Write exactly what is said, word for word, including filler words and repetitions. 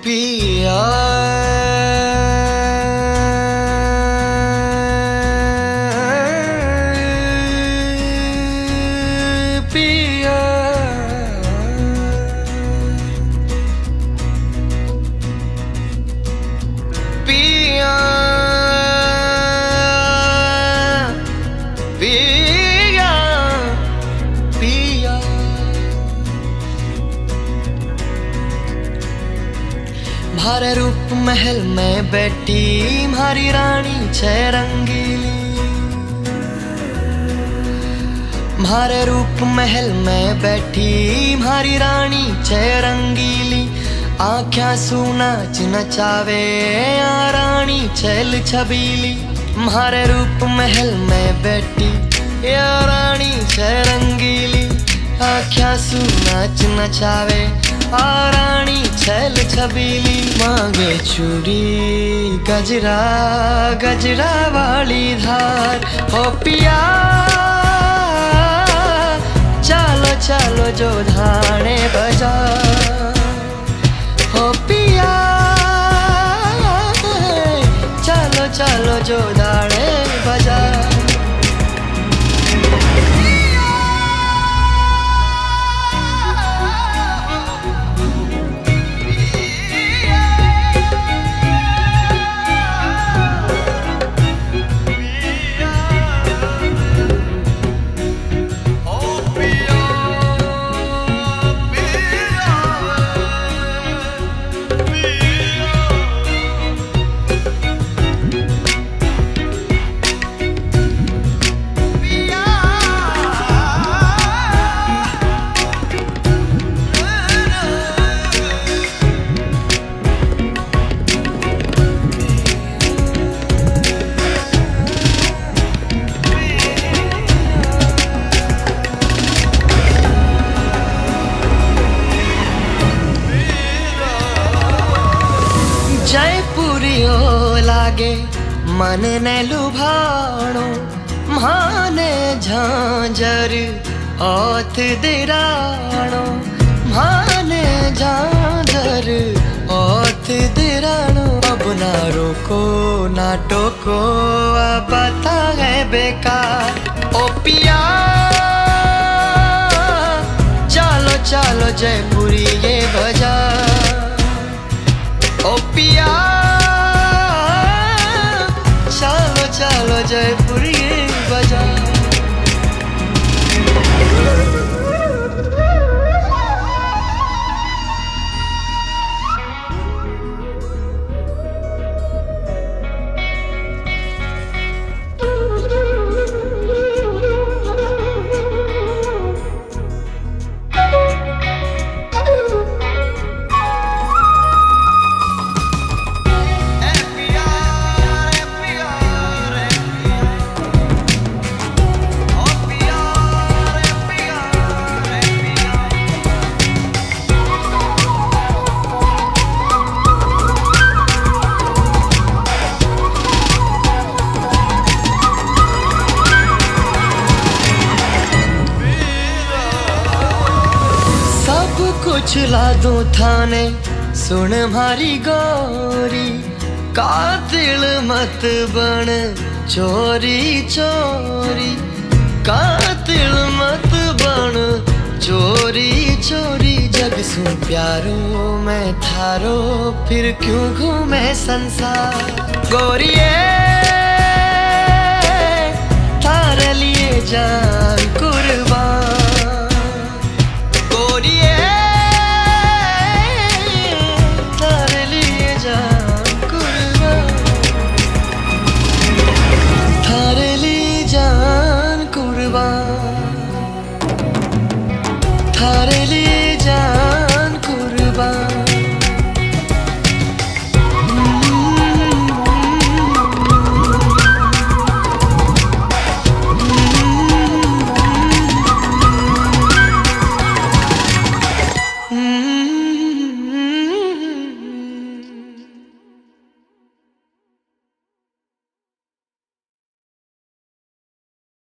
पिया पिया पिया पिया पिया म्हारे रूप महल में बैठी म्हारी रानी छह रंगीली। म्हारे रूप महल में बैठी म्हारी रानी छह रंगीली। आँख्या सूना नचावे आ रानी छैल छबीली। म्हारे रूप महल में बैठी या रानी छह रंगीली। आँख्या सूना नचावे आ रानी छैल छबीली। मांगे चूड़ी गजरा गजरा वाली धार हो पिया। चलो चलो जो धाने बजा हो पिया। चलो चलो जो धाने बजा। जयपुरियो लागे मन ने लुभाणो। म्हाने झांझर ओथ दिराणो। म्हाने झांझर ओथ दिराणो। अब ना रोको ना टोको अब पता है बेकार ओ पिया। चलो चलो जयपुरी ये बजा ओ पिया। चलो चलो जयपुरी बजा। कुछ ला दो थाने सुन म्हारी गोरी। कातिल मत बन चोरी चोरी। कातिल मत बन चोरी चोरी। जग सु प्यारो मैं थारो फिर क्यों घूमे संसार। गोरिये थारे लिए जान कुर्बान। गोरिये थारे लिए